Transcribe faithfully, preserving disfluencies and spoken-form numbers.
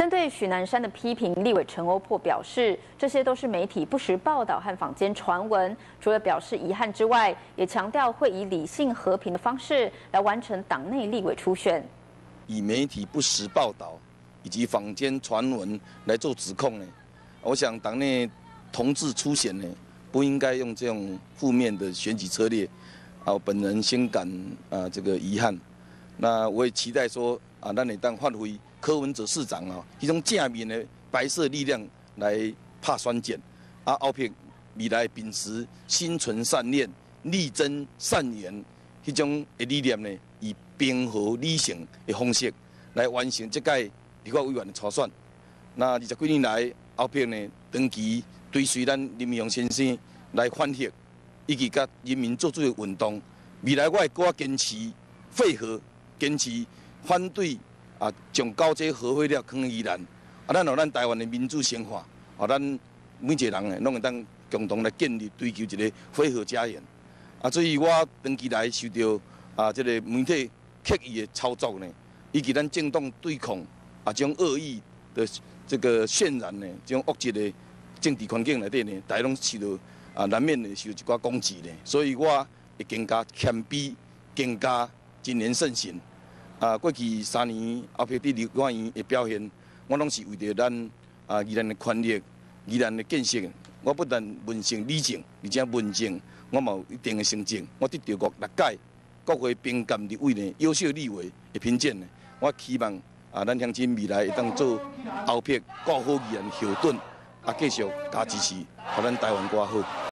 针对许南山的批评，立委陈欧珀表示，这些都是媒体不实报道和坊间传闻。除了表示遗憾之外，也强调会以理性和平的方式来完成党内立委初选。 以媒体不实报道以及坊间传闻来做指控呢，我想党内同志初选呢，不应该用这种负面的选举策略。啊，我本人深感啊这个遗憾。那我也期待说啊，咱会当发挥柯文哲市长啊，迄种正面的白色力量来拍选战，啊，后撇未来秉持心存善念、力争善缘，迄种的理念呢，以平和理性的方式来完成这届立法委员的初选。那二十几年来，后撇呢，长期追随咱林明阳先生来反核，以及甲人民做出的运动，未来我会更加坚持配合，坚持反对。啊，将高阶核废料放在宜兰，啊，咱让咱台湾的民主生活，啊，咱每一个人呢，拢会当共同来建立、追求一个火核家园。啊，所以我长期来受到啊，这个媒体刻意的操作呢，以及咱政党对抗啊，这种恶意的这个渲染呢，这种恶质的政治环境内底呢，大家拢受到啊，难免的受到一寡攻击呢。所以我会更加谦卑，更加谨言慎行。啊，过去三年后撇伫立法院的表现，我拢是为着咱啊宜兰的权益、宜兰的建设。我不但文性理性，而且文政，我嘛有一定的成绩。我得到过六届国会评鉴立委呢优秀立委的评鉴呢。我希望啊，咱乡亲未来会当做后撇顾好宜兰后盾，啊继续加支持，互咱台湾更好。